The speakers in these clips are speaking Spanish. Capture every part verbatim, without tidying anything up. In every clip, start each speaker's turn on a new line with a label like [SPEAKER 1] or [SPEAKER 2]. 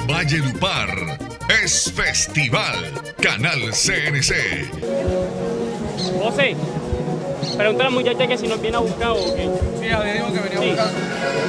[SPEAKER 1] Valledupar es festival. Canal C N C.
[SPEAKER 2] José, pregúntale a la muchacha que si nos viene a buscar o qué.
[SPEAKER 3] Sí, ya le digo que venía
[SPEAKER 2] Sí.
[SPEAKER 3] a buscar.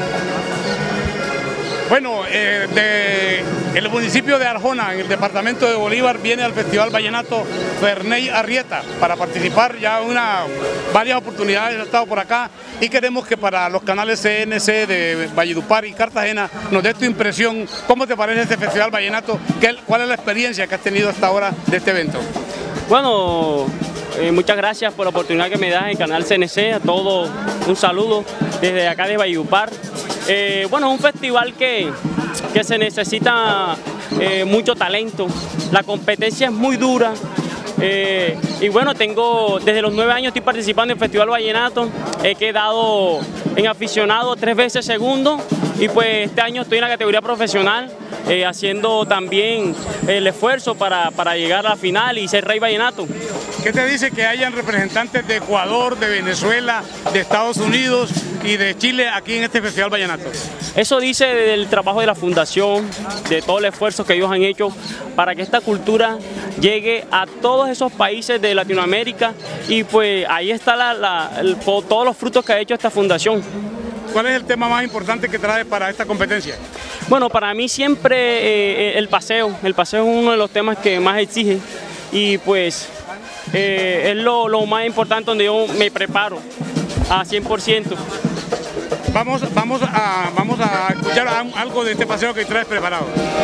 [SPEAKER 4] Bueno, eh, de el municipio de Arjona, en el departamento de Bolívar, viene al Festival Vallenato Ferney Arrieta para participar. Ya una varias oportunidades ha estado por acá y queremos que para los canales C N C de Valledupar y Cartagena nos dé tu impresión. ¿Cómo te parece este Festival Vallenato? ¿Qué, ¿Cuál es la experiencia que has tenido hasta ahora de este evento?
[SPEAKER 2] Bueno, eh, muchas gracias por la oportunidad que me das en Canal C N C. A todos un saludo desde acá de Valledupar. Eh, bueno, es un festival que, que se necesita eh, mucho talento. La competencia es muy dura. Eh, y bueno, tengo desde los nueve años estoy participando en el Festival Vallenato. He quedado en aficionado tres veces segundo y pues este año estoy en la categoría profesional. Eh, haciendo también el esfuerzo para, para llegar a la final y ser rey vallenato.
[SPEAKER 4] ¿Qué te dice que hayan representantes de Ecuador, de Venezuela, de Estados Unidos y de Chile aquí en este Festival Vallenato?
[SPEAKER 2] Eso dice del trabajo de la fundación, de todo el esfuerzo que ellos han hecho para que esta cultura llegue a todos esos países de Latinoamérica y pues ahí está la, la, el, todos los frutos que ha hecho esta fundación.
[SPEAKER 4] ¿Cuál es el tema más importante que traes para esta competencia?
[SPEAKER 2] Bueno, para mí siempre eh, el paseo, el paseo es uno de los temas que más exige y pues eh, es lo, lo más importante donde yo me preparo a cien por ciento.
[SPEAKER 4] Vamos, vamos, a, vamos a escuchar algo de este paseo que traes preparado.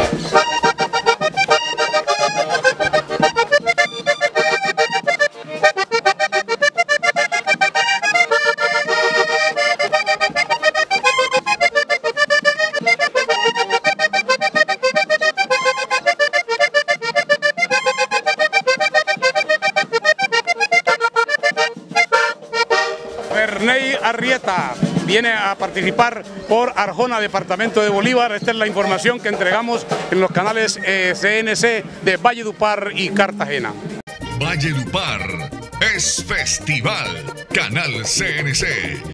[SPEAKER 4] Ferney Arrieta viene a participar por Arjona, departamento de Bolívar. Esta es la información que entregamos en los canales eh, C N C de Valledupar y Cartagena.
[SPEAKER 1] Valledupar es festival. Canal C N C.